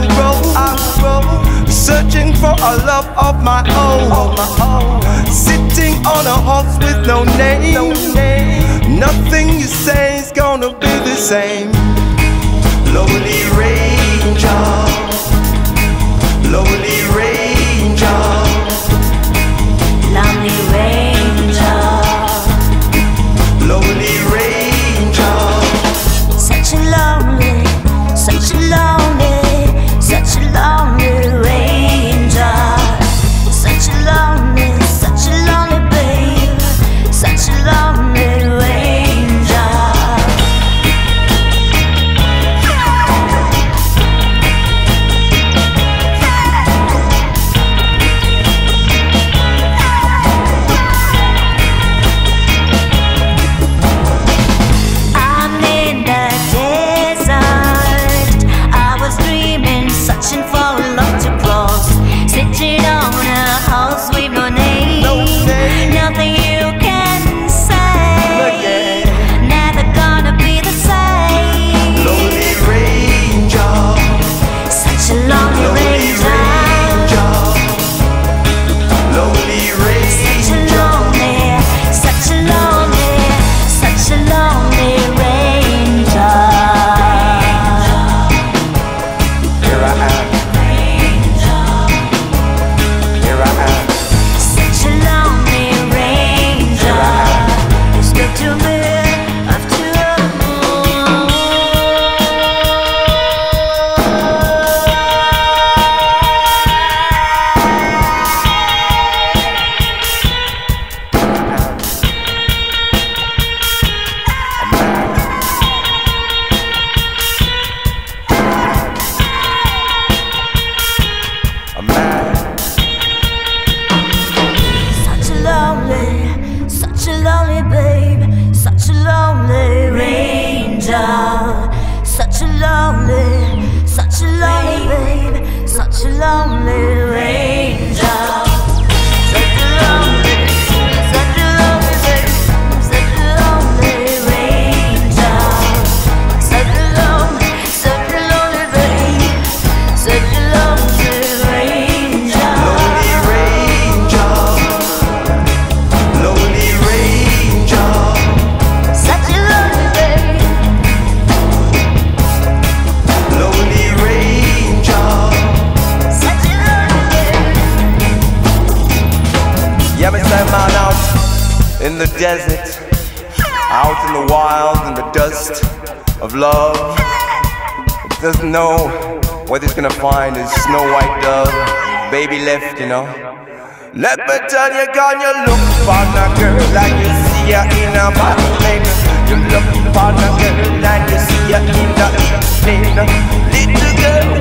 road, searching for a love of my own. Sitting on a horse with no name. Nothing you say's gonna be the same. Lonely ranger, lonely ranger, lonely ranger, lonely ranger. such a lonely, such a lonely, such a lonely ranger, such a lonely babe, such a lonely ranger. Such a lonely babe, such a lonely ranger. Such a lonely babe, such a lonely ranger. Such a lonely babe, such a lonely ranger. Lonely ranger, lonely ranger. Such a lonely babe. Lonely ranger. Such a lonely babe. Yeah, me say man out in the desert, out in the wild, in the dust of love. He doesn't know what he's gonna find his snow white dove, baby left, you know. Let me tell you, girl, you look for a girl like you see her in a magazine. You look for a girl like you see her in the evening. Little girl,